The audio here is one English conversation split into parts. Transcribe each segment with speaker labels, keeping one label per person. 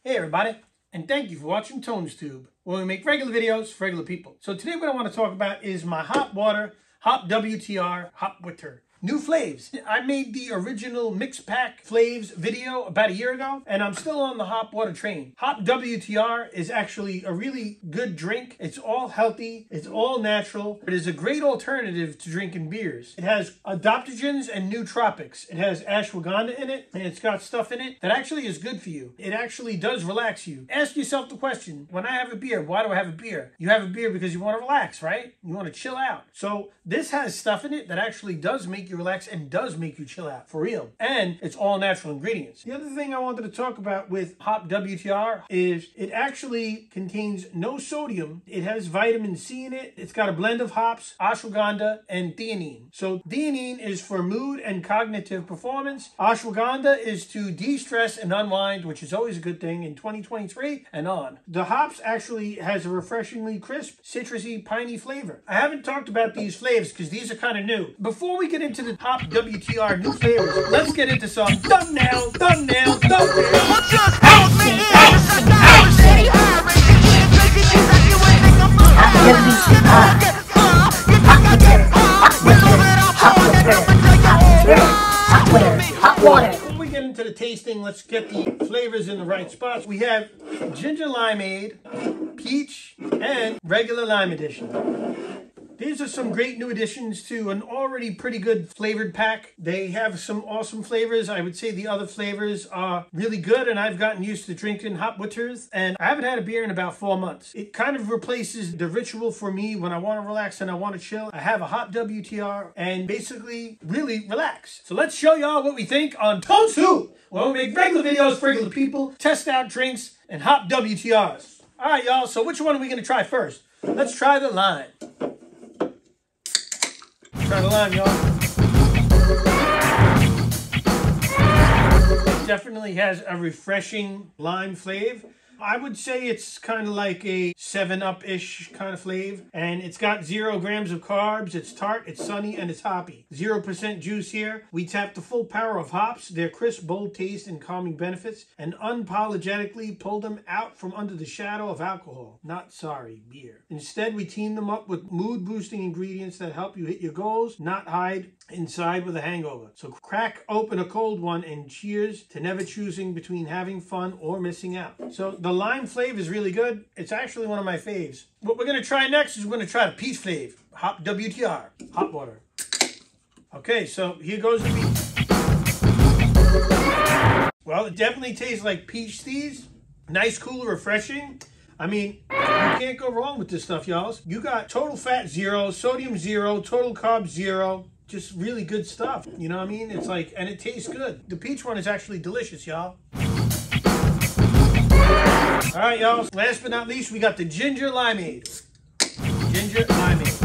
Speaker 1: Hey everybody, and thank you for watching TonesTube, where we make regular videos for regular people. So today what I want to talk about is my hop water, HOP WTR, HOP WTR New Flavors. I made the original mix pack flavors video about a year ago, and I'm still on the hop water train. HOP WTR is actually a really good drink. It's all healthy, it's all natural. It is a great alternative to drinking beers. It has adaptogens and nootropics. It has ashwagandha in it, and it's got stuff in it that actually is good for you. It actually does relax you. Ask yourself the question, when I have a beer, why do I have a beer? You have a beer because you want to relax, right? You want to chill out. So this has stuff in it that actually does make you relax and does make you chill out, for real. And it's all natural ingredients. The other thing I wanted to talk about with HOP WTR is it actually contains no sodium. It has vitamin C in it. It's got a blend of hops, ashwagandha, and theanine. So theanine is for mood and cognitive performance. Ashwagandha is to de-stress and unwind, which is always a good thing in 2023 and on. The hops actually has a refreshingly crisp, citrusy, piney flavor. I haven't talked about these flavors because these are kind of new. Before we get into the HOP WTR New Flavors, let's get into some thumbnail.
Speaker 2: Hot water.
Speaker 1: Before we get into the tasting, let's get the flavors in the right spots. We have ginger limeade, peach, and regular lime edition. These are some great new additions to an already pretty good flavored pack. They have some awesome flavors. I would say the other flavors are really good, and I've gotten used to drinking hop WTRs, and I haven't had a beer in about 4 months. It kind of replaces the ritual for me when I want to relax and I want to chill. I have a HOP WTR and basically really relax. So let's show y'all what we think on TonesTube, where we make regular videos for regular people, test out drinks, and HOP WTRs. All right, y'all, so which one are we going to try first? Let's try the lime. Try the lime, y'all. It definitely has a refreshing lime flavor. I would say it's kind of like a 7-Up-ish kind of flavor. And it's got 0 grams of carbs. It's tart, it's sunny, and it's hoppy. 0% juice here. We tap the full power of hops, their crisp, bold taste, and calming benefits, and unapologetically pull them out from under the shadow of alcohol. Not sorry, beer. Instead, we team them up with mood-boosting ingredients that help you hit your goals, not hide inside with a hangover. So crack open a cold one and cheers to never choosing between having fun or missing out. So the lime flavor is really good. It's actually one of my faves. What we're going to try next is we're going to try the peach flavor. HOP WTR, hot water. Okay, so here goes the peach. Well, it definitely tastes like peach teas. Nice, cool, refreshing. I mean, you can't go wrong with this stuff, y'all. You got total fat 0, sodium 0, total carb 0. Just really good stuff. You know what I mean? It's like, and it tastes good. The peach one is actually delicious, y'all. All right, y'all. Last but not least, we got the ginger limeade. Ginger limeade.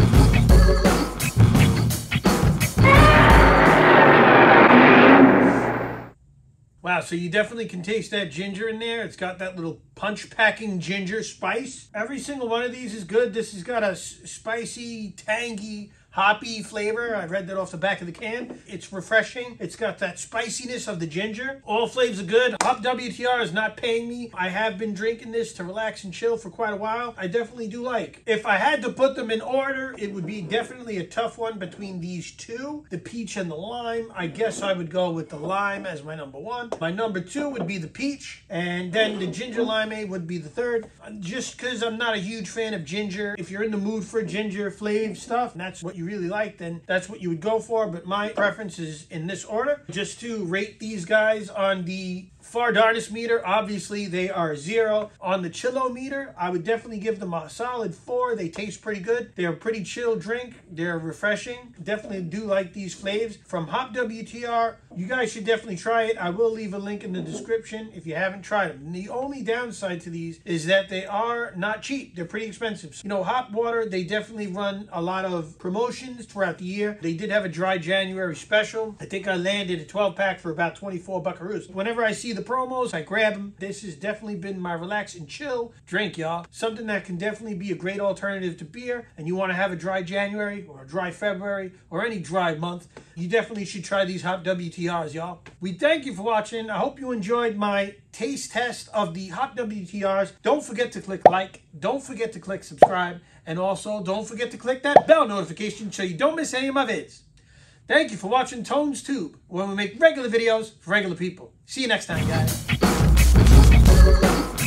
Speaker 1: Wow, so you definitely can taste that ginger in there. It's got that little punch-packing ginger spice. Every single one of these is good. This has got a spicy, tangy, hoppy flavor. I read that off the back of the can. It's refreshing. It's got that spiciness of the ginger. All flavors are good. HOP WTR is not paying me. I have been drinking this to relax and chill for quite a while. I definitely do like. If I had to put them in order, it would be definitely a tough one between these two, the peach and the lime. I guess I would go with the lime as my number 1. My number 2 would be the peach, and then the ginger limeade would be the 3rd. Just because I'm not a huge fan of ginger. If you're in the mood for ginger flavor stuff, and that's what you really like, then that's what you would go for. But my preference is in this order. Just to rate these guys on the Far Darnest meter, obviously they are 0. On the Chillo meter, I would definitely give them a solid 4. They taste pretty good. They're a pretty chill drink. They're refreshing. Definitely do like these flavors. From HOP WTR, you guys should definitely try it. I will leave a link in the description if you haven't tried them. And the only downside to these is that they are not cheap. They're pretty expensive. You know, hop water, they definitely run a lot of promotions throughout the year. They did have a dry January special. I think I landed a 12-pack for about 24 buckaroos. Whenever I see the promos, I grab them. This has definitely been my relax and chill drink, y'all. Something that can definitely be a great alternative to beer, and you want to have a dry January or a dry February or any dry month, you definitely should try these HOP WTR. WTRs, y'all. We thank you for watching. I hope you enjoyed my taste test of the HOP WTRs. Don't forget to click like. Don't forget to click subscribe. And also, don't forget to click that bell notification so you don't miss any of my vids. Thank you for watching TonesTube, where we make regular videos for regular people. See you next time, guys.